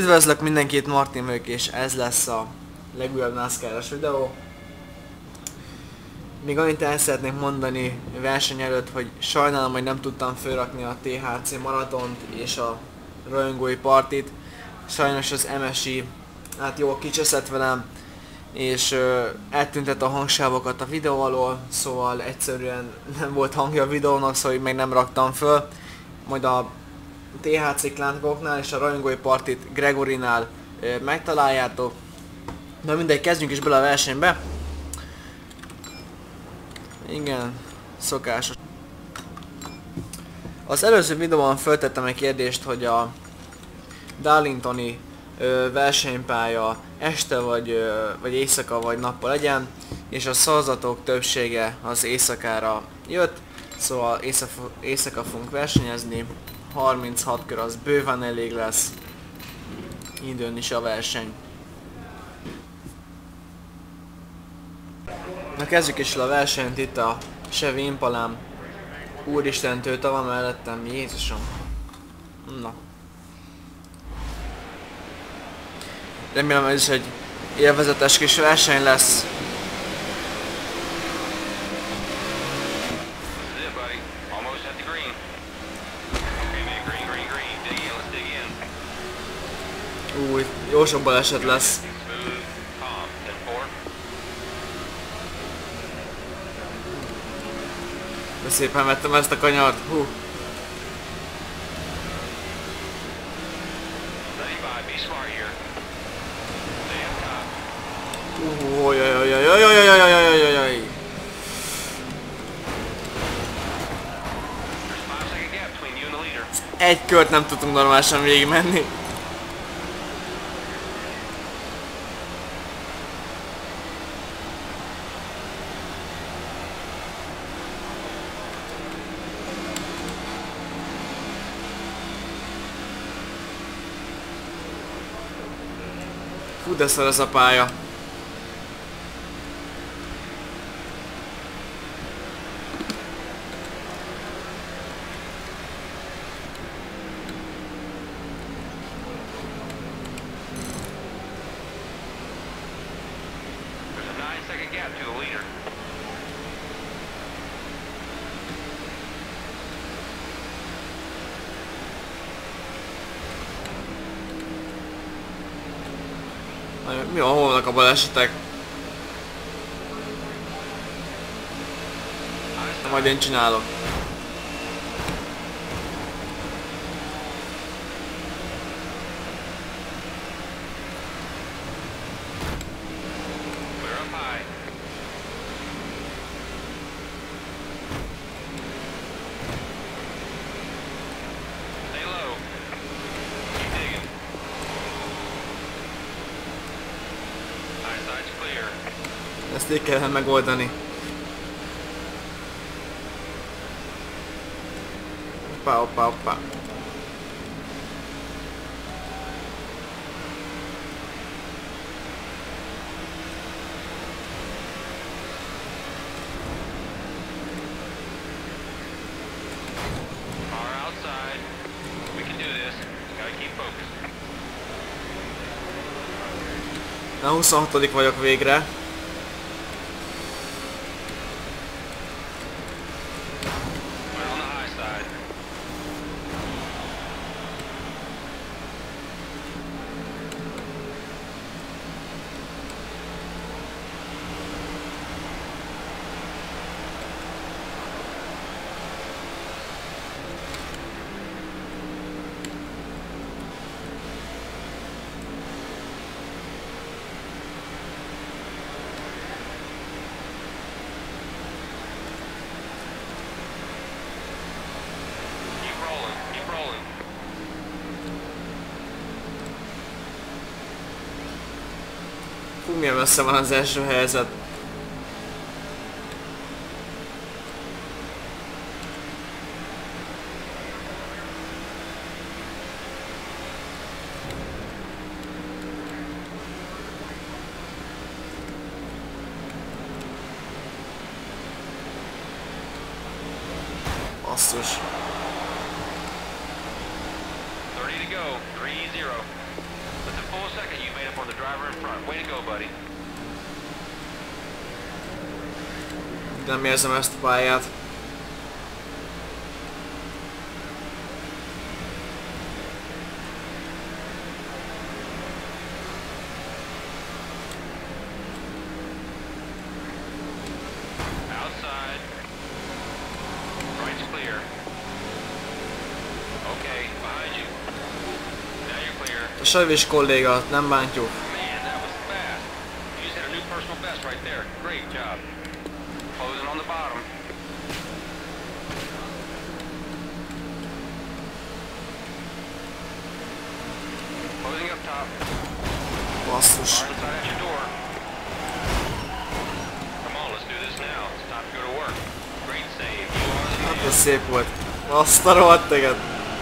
Üdvözlök mindenkit, Martin vagyok, és ez lesz a legújabb NASCAR-os videó. Még annyit el szeretnék mondani verseny előtt, hogy sajnálom, hogy nem tudtam fölrakni a THC maratont és a rajongói partit. Sajnos az MSI hát jól kicseszett velem, és eltüntet a hangsávokat a videó alól, szóval egyszerűen nem volt hangja a videónak, szóval még nem raktam föl. Majd a THC klánkoknál és a rajongói partit Gregorinál megtaláljátok. Na mindegy, kezdjünk is bele a versenybe. Igen, szokásos. Az előző videóban feltettem egy kérdést, hogy a Darlingtoni versenypálya este vagy éjszaka vagy nappal legyen, és a szavazatok többsége az éjszakára jött, szóval éjszaka fogunk versenyezni. 36 kör az bőven elég lesz, időn is a verseny. Na kezdjük is el a versenyt, itt a Chevy Impalám. Úristen, tőta van mellettem, Jézusom. Na. Remélem ez is egy élvezetes kis verseny lesz. Jó sok baleset lesz. De szépen vettem ezt a kanyart, hú. Egy kört nem tudtunk normálisan végig menni. Fú, de szar ez a pálya. Mi van, hol vannak a balesetek? Majd én csinálok. Ezt így kellene megoldani. Hoppá, hoppá, hoppá. Na, 26. vagyok végre. Fú, milyen messze van az első helyzet. Basszus. 30 to go, 3-0. That's a full second you made up on the driver in front. Way to go, buddy. Nem érzem ezt a pályát. Outside. Right's clear. Okay, behind you. Now you're clear. A Savis kolléga, nem bántjuk. Man, that was fast. You just hit a new personal best right there. Great job. Closing on the bottom. Closing up top. Basszus. Far inside at your door. Come on, let's do this now. It's time to go to work. Great save. You are the Hát man. ez szép volt. Azt a rohadt téged.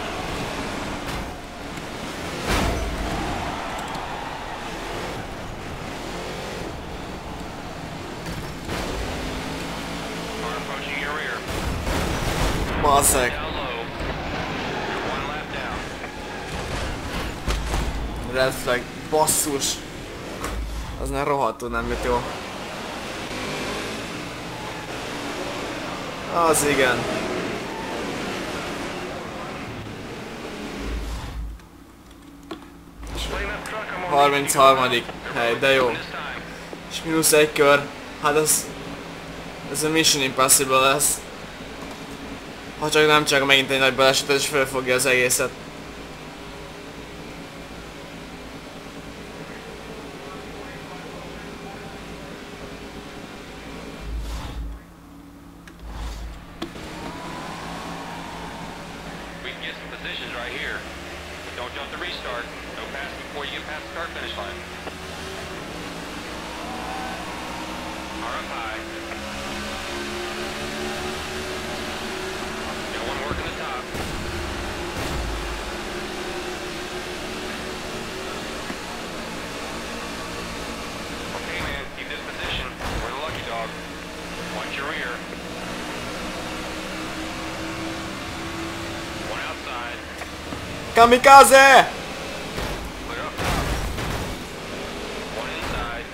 Car approaching your rear. Basszeg. Down low. You're one lap down. Red flag. Basszus. Az nem rohadtul nem jött jó. Az igen. Clean up truck. I'm on 33. hely, de jó. this time. És mínusz egy kör. Hát ez a Mission Impossible lesz. Ha csak nem csak megint egy nagy baleset és felfogja az egészet. We can get some positions right here. Don't jump the restart. No pass before you get past the start finish line. Car up high. Got one working the top. Okay, man, keep this position. We're the lucky dog. Watch your rear. One outside. Kamikaze! Clear up top. One inside.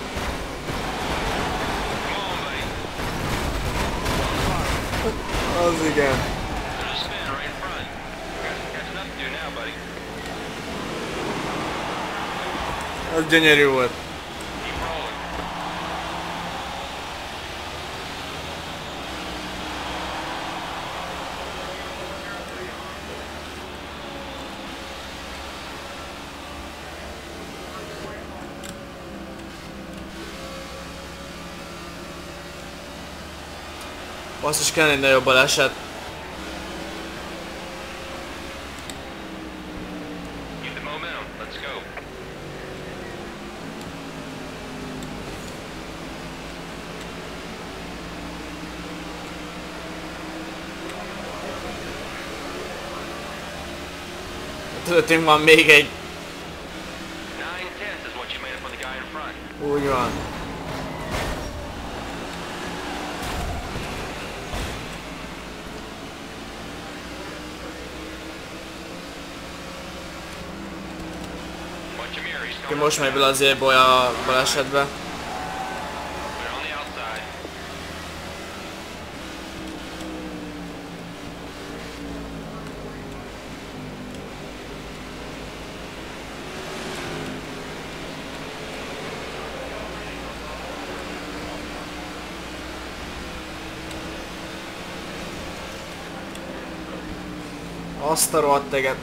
Come on, buddy. On the bottom. Az igen. There's a spin right in front. Got catching up to do now, buddy. Az gyönyörű volt. Keep rolling. Basszus, kell egy nagyobb baleset. Keep the momentum. Let's go. Előttünk van még egy. 9/10 is what you made up on the guy in front. Úgy van. Watch your mirror. He's Ki coming most up megy fast. bele az élboly a balesetbe. They're on the outside. Azt a rohadt téged.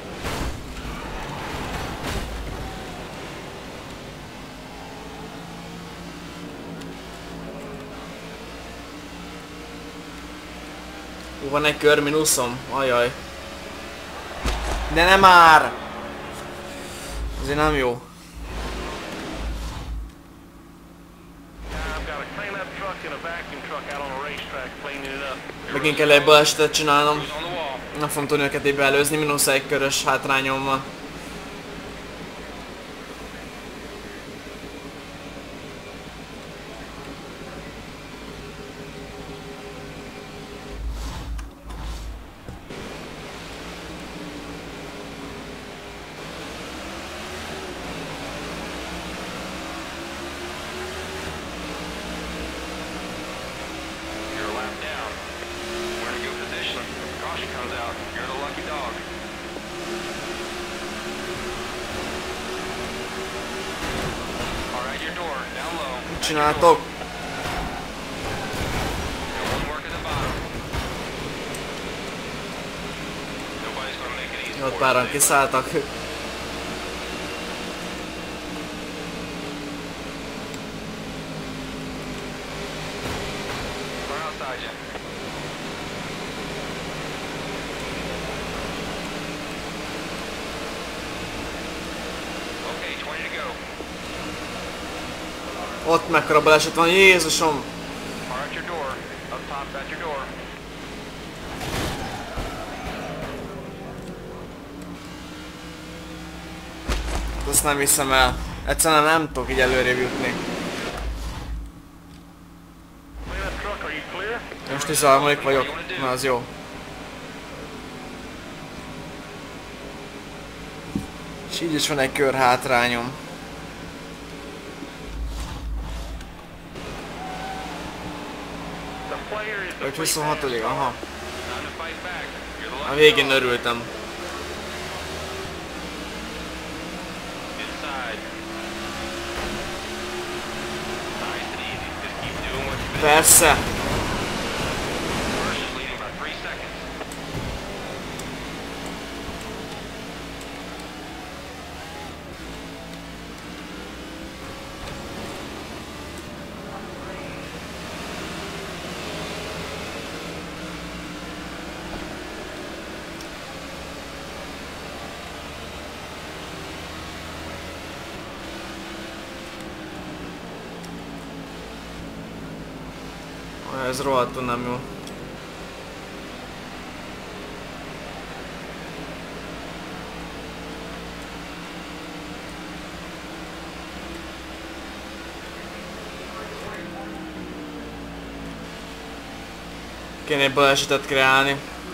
Van egy kör mínuszom? Ajaj. De nem már! Azért nem jó. I've got a clean-up truck and a vacuum truck out on a racetrack cleaning it up. Megint kell egy balesetet csinálnom. Who's on the wall? Nem fogom tudni őket így beelőzni, mínusz egy körös hátrányom van. csináltok? Ott páran kiszálltak. Ott mekkora baleset van, Jézusom! Azt nem hiszem el. Egyszerűen nem tudok így előrébb jutni. Most 13. vagyok. Na, az jó. És így is van egy kör hátrányom. Vagy 26. Aha. A végén örültem. Persze. Ez rohadtul nem jó. Kéne egy balesetet kreálni.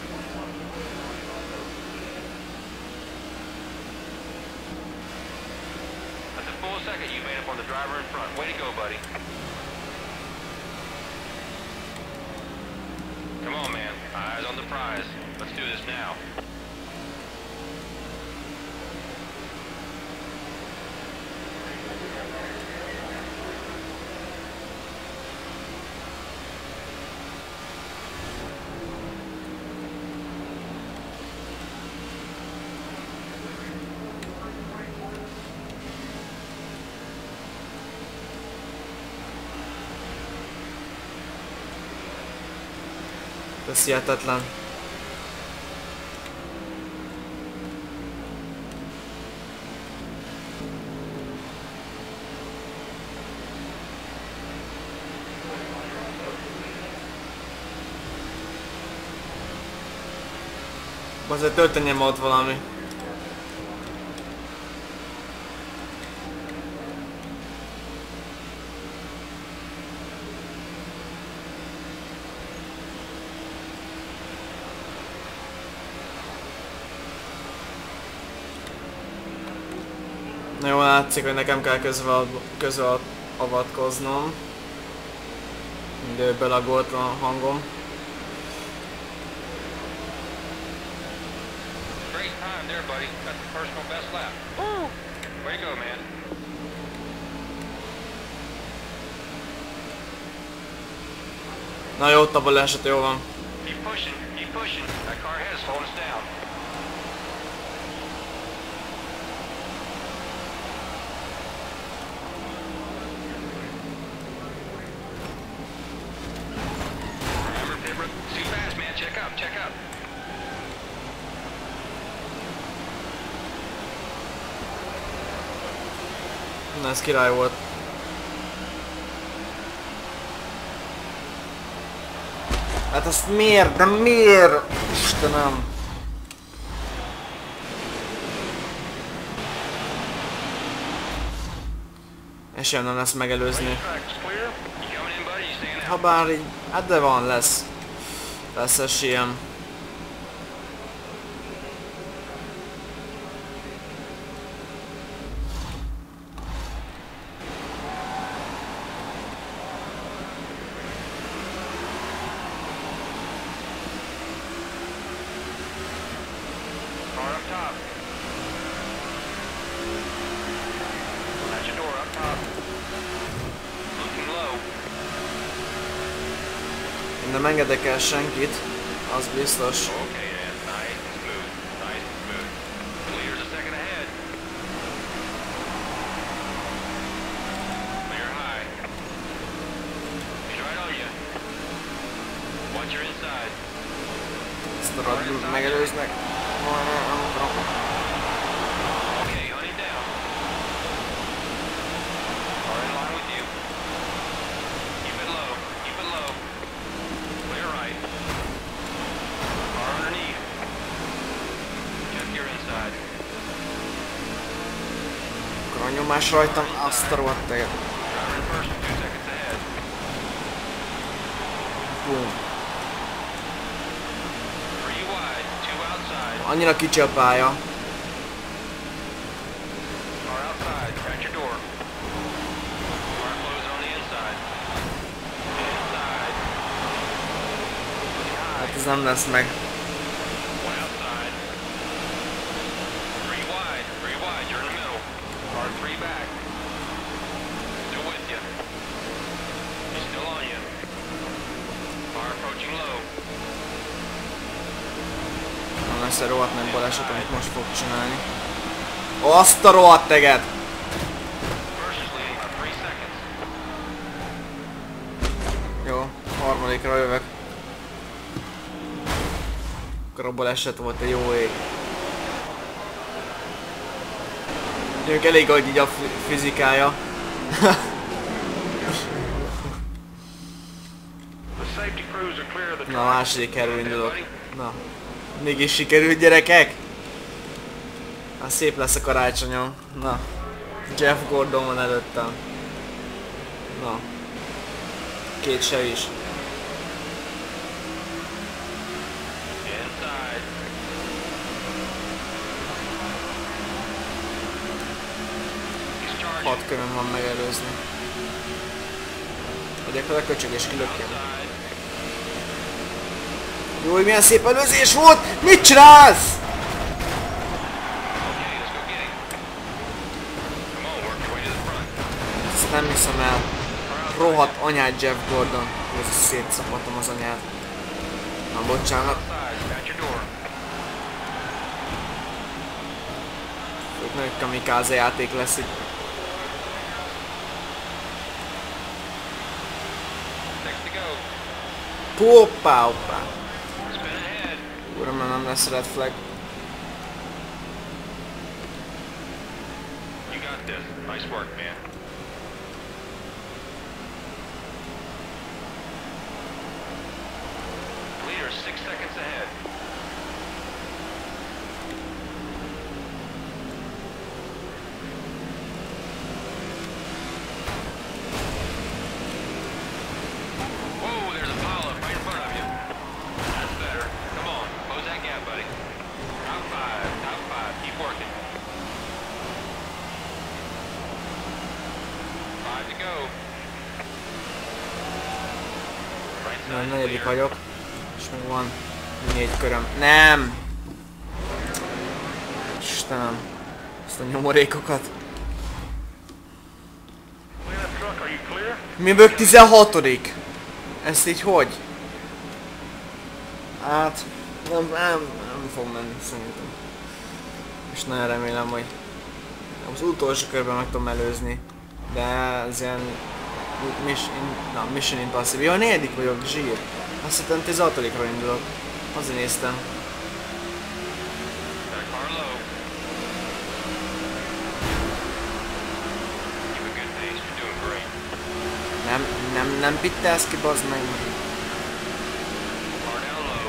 Ez hihetetlen. Azért történjen ott valami. Na jó, látszik, hogy nekem kell közbeavatkoznom. Mindegy, belagolt a hangom. Na jó, ott a baleset, jó van. Na, ez király volt. Hát azt miért? De miért? Istenem! Esélyem nem lesz megelőzni. Habár így... Hát de van, lesz. Lesz esélyem. nem engedek el senkit, az biztos. Okay, Dan. Nice and smooth. Nice and smooth. Clear's a second ahead. Clear high. He's right on you. Once you're inside. Ezt a radlót megelőznek. Okay, hunt him down. All in line with you. Keep it low. Keep it low. Clear right. Car underneath. Check your inside. Akkor a nyomás rajtam, azt a rohadt teget. Driver in first, 2 seconds ahead. Boom. 3 wide, 2 outside. Annyira kicsi a pálya. Car outside, at your door. Car closing on the inside. Inside. Looking high. Hát ez nem lesz meg. 1 outside. 3 wide, you're in the middle. Car 3 back. Still with you. He's still on you. Car approaching low. Nem lesz egy rohadt nagy baleset, amit most fog csinálni. Azt a rohadt teget! First is leading by 3 seconds. Jó, harmadikra jövök. Akkor a baleset volt egy jó ég. Mondjuk elég agy így a fizikája. The safety crews are clear of the Na, a második helyről indulok. Na, mégis sikerült, gyerekek! Hát szép lesz a karácsonyom. Na, Jeff Gordon van előttem. Na, 2 sev is. Inside. 6 köröm van megelőzni. Megyek fel a köcsög és kilökjem. Jó, hogy milyen szép előzés volt! Mit csinálsz? Okay, let's go get him. Come on, work your way to the front. Ezt nem hiszem el. Rohadt anyád Jeff Gordon. Ez szétszapatom az anyát. Na, bocsánat. Outside, at your door. Ők nagy kamikáze játék lesz itt. Next to go. Hoppá, hoppá. Spin ahead. Uram, nem lesz red flag. You got this. Nice work, man. Leader 6 seconds ahead. Whoa, there's a pileup right in front of you. That's better. Come on, close that gap, buddy. Top 5. Keep working. 5 to go. Right Na, side negyedik clear. vagyok. És még van 4 köröm. Nem! Istenem. Ezt a nyomorékokat. Clear that truck, are you clear? Miből 16-odik? Ezt így hogy? Hát... Nem fog menni szerintem. És nagyon remélem, hogy az utolsó körben meg tudom előzni. De ez ilyen... Mission Impossible. Jó, a 4. vagyok, zsír. Azt hittem 16-ra indulok. Azért néztem. Got a car low. Keep a good pace, you're doing great. Nem pittelsz ki, bazd meg. Car down low.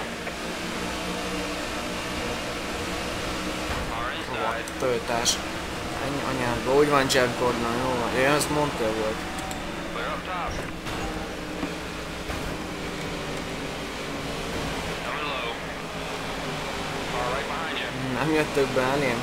Car inside. Töltás. Ennyi anyádba. Úgy van Jeff Gordon, jó van. Én azt Montel volt. Clear up top. Coming low. Car right behind you. Nem jöttök be elém?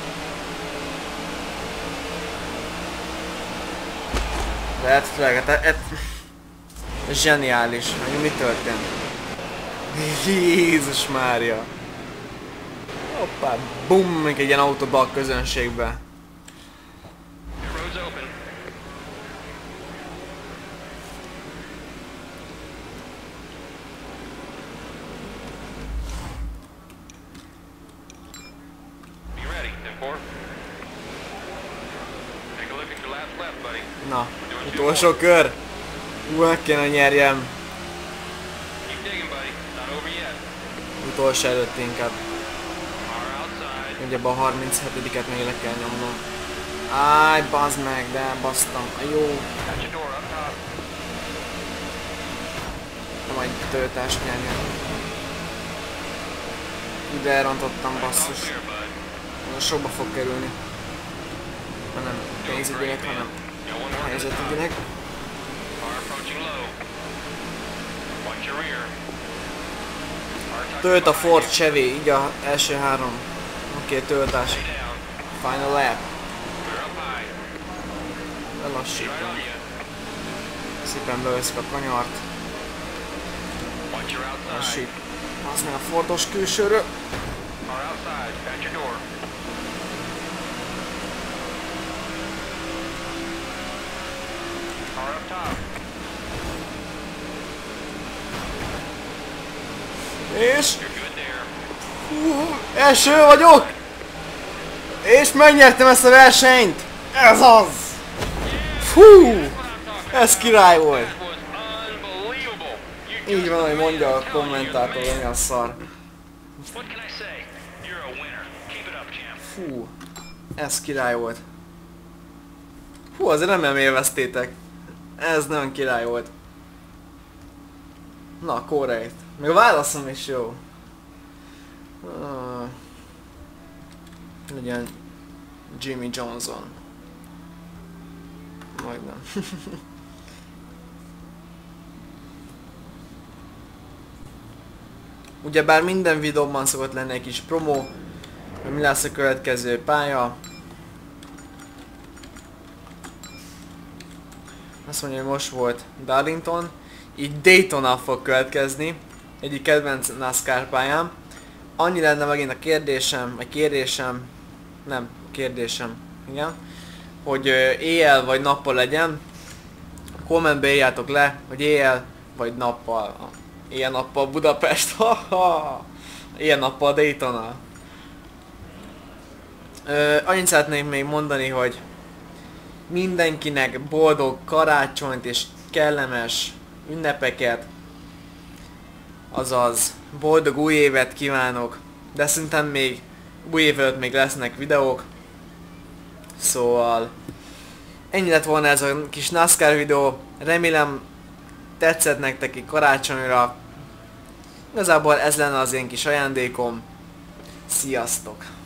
Red flag, ez zseniális. Hogy mi történt? Jézus Mária! Hoppá, bum, még egy ilyen autóba a közönségbe. The road's open. last left, buddy. Na, utolsó kör. Meg kéne nyerjem. Keep digging, buddy. Not over yet. Utolsó előtt inkább. Car outside. Ugye a 37-et még le kell nyomnom. Áj, bazd meg, de basztam. Jó. Got your door up top. Majd töltást nyerjen. De elrontottam, Lights all basszus. clear, bud. Sokba fog kerülni. Nem pénzügyileg, hanem Got one more to the top. helyzetügyileg. Car approaching low. Watch your rear. Car tucking Tölt a behind Ford you. Chevy, így a első három. Oké, töltás. Stay down. Final lap. Clear up high. Right Lelassítom. on you. Szépen beveszik a kanyart. Watch your outside. Lassít. Az meg a Fordos külsőről. Car outside. Got your door. Car up top. És... You're good there. Első vagyok! És megnyertem ezt a versenyt! Ez az! Fú! That's what I'm talking Ez about. király volt! That was unbelievable. You Így van, hogy mondja a I'm telling you, kommentátor, man. ami a szar. What can I say? You're a winner. Keep it up, champ. Fú, ez király volt. Hú, azért nem élveztétek. Ez nagyon király volt. Na, korrekt. Még a válaszom is jó. Legyen Jimmy Johnson. Majdnem. Ugyebár minden videóban szokott lenni egy kis promó, hogy mi lesz a következő pálya. Azt mondja, hogy most volt Darlington, így Daytona fog következni, egyik kedvenc NASCAR pályám. Annyi lenne megint a kérdésem, igen, hogy éjjel vagy nappal legyen. Kommentbe írjátok le, hogy éjjel vagy nappal. Éjjel-nappal Budapest, éjjel-nappal Daytona. Annyit szeretnék még mondani, hogy mindenkinek boldog karácsonyt és kellemes ünnepeket, azaz boldog új évet kívánok, de szerintem még új év előtt még lesznek videók, szóval ennyi lett volna ez a kis NASCAR videó, remélem tetszett nektek egy karácsonyra, igazából ez lenne az én kis ajándékom, sziasztok!